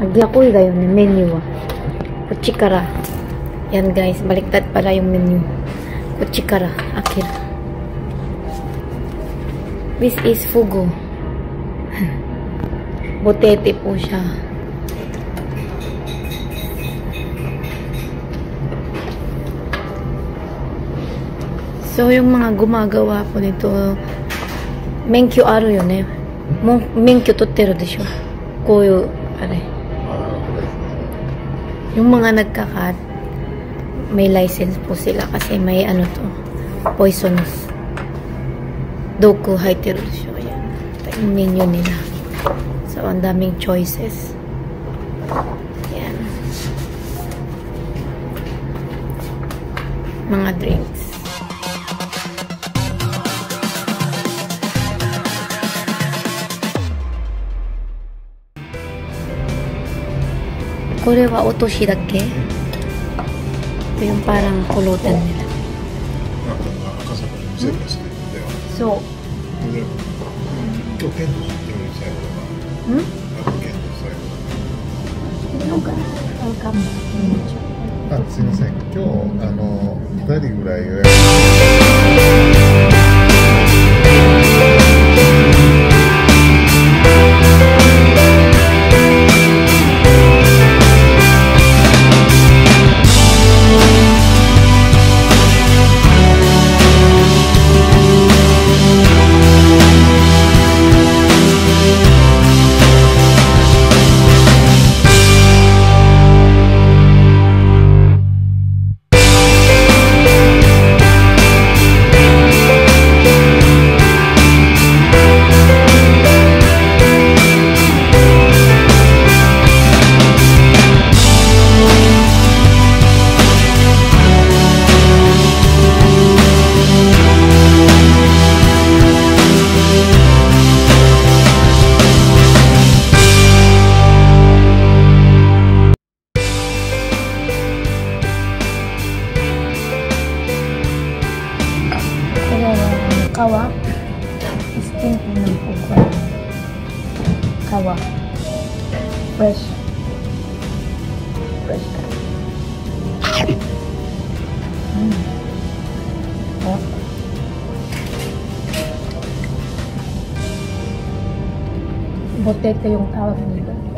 Nagyakoy kayo ni menu. Kuchikara. Yan guys, baliktad pala yung menu. Kuchikara. Akira. This is Fugu. Butete po siya. So, yung mga gumagawa po nito, menkyo aru yun eh. Menkyo totteru desho. Koyo, yung mga nagkakat, may license po sila kasi may ano to, poisonous. Doku haiteru desho. Ayan. Ito yung menu nila. So, ang daming choices. Ayan. Mga drinks. Kore wa otoshi dakke? Ito yung parang kulutan nila. So, すみません、今日2人ぐらい予約。Kawa. Steam ng pugo. Kawa. Fresh. Fresh. Butete yung tawag nila.